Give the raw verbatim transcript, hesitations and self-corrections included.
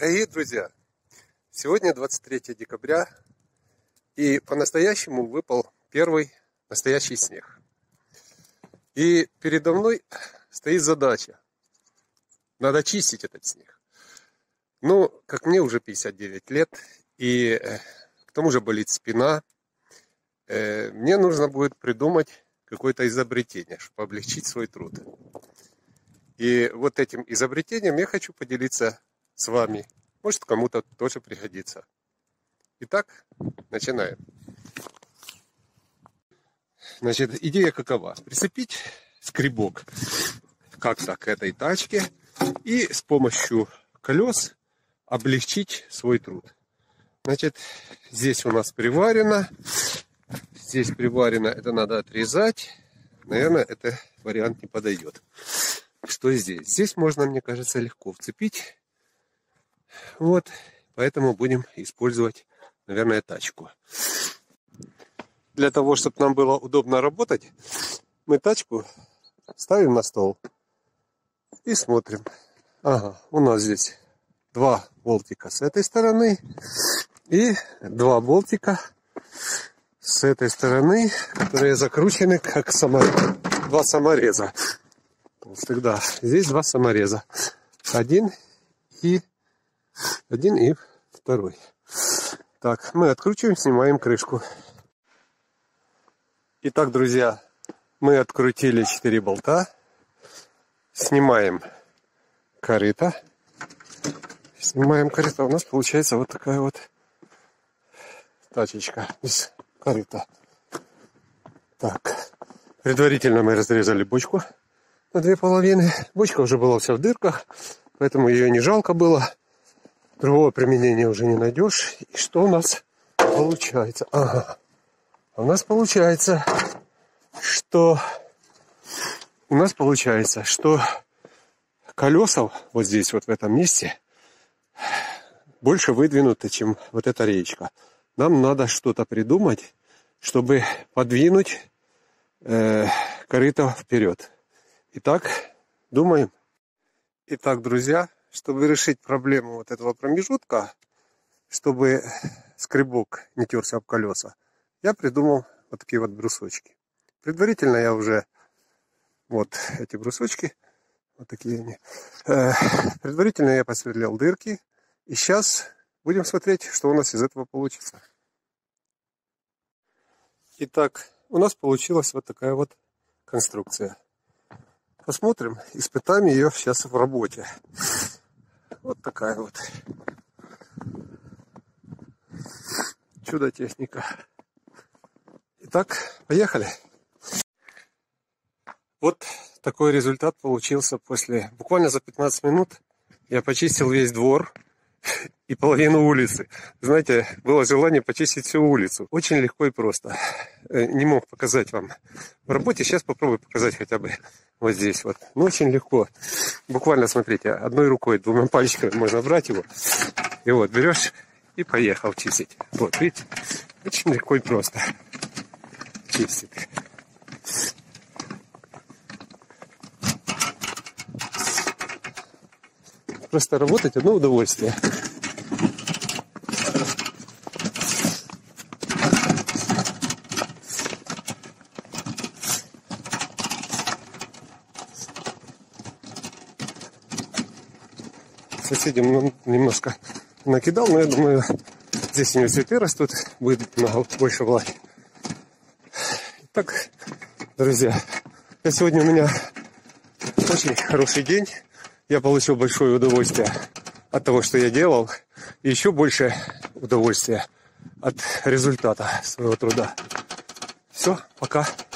Дорогие друзья, сегодня двадцать третье декабря, и по-настоящему выпал первый настоящий снег. И передо мной стоит задача. Надо чистить этот снег. Ну, как мне уже пятьдесят девять лет, и к тому же болит спина, мне нужно будет придумать какое-то изобретение, чтобы облегчить свой труд. И вот этим изобретением я хочу поделиться с вами. Может, кому-то тоже пригодится. Итак, начинаем. Значит, идея какова? Прицепить скребок как-то к этой тачке и с помощью колес облегчить свой труд. Значит, здесь у нас приварено. Здесь приварено, это надо отрезать. Наверное, это вариант не подойдет. Что здесь? Здесь можно, мне кажется, легко вцепить. Вот, поэтому будем использовать, наверное, тачку. Для того, чтобы нам было удобно работать, мы тачку ставим на стол и смотрим. Ага, у нас здесь два болтика с этой стороны и два болтика с этой стороны, которые закручены как само... два самореза. Всегда здесь два самореза. Один и один и второй. Так, мы откручиваем, снимаем крышку. Итак, друзья, мы открутили четыре болта. Снимаем корыто. Снимаем корыто. У нас получается вот такая вот тачечка из корыта. Так, предварительно мы разрезали бочку на две половины. Бочка уже была вся в дырках, поэтому ее не жалко было. Другого применения уже не найдешь. И что у нас получается? Ага. У нас получается, что у нас получается, что колеса вот здесь, вот в этом месте, больше выдвинуты, чем вот эта речка. Нам надо что-то придумать, чтобы подвинуть э, корыто вперед. Итак, думаем. Итак, друзья, чтобы решить проблему вот этого промежутка, чтобы скребок не терся об колеса, я придумал вот такие вот брусочки. Предварительно я уже вот эти брусочки, вот такие они. Э, предварительно я посверлил дырки, и сейчас будем смотреть, что у нас из этого получится. Итак, у нас получилась вот такая вот конструкция. Посмотрим, испытаем ее сейчас в работе. Вот такая вот чудо-техника. Итак, поехали. Вот такой результат получился после... Буквально за пятнадцать минут я почистил весь двор и половину улицы. Знаете, было желание почистить всю улицу. Очень легко и просто. Не мог показать вам в работе. Сейчас попробую показать хотя бы вот здесь вот. Ну, очень легко. Буквально, смотрите, одной рукой, двумя пальчиками можно брать его. И вот, берешь и поехал чистить. Вот, видите? Очень легко и просто чистить. Просто работать одно удовольствие. Соседям немножко накидал, но я думаю, здесь у него цветы растут, будет много больше влаги. Итак, друзья, сегодня у меня очень хороший день. Я получил большое удовольствие от того, что я делал, и еще больше удовольствия от результата своего труда. Все, пока.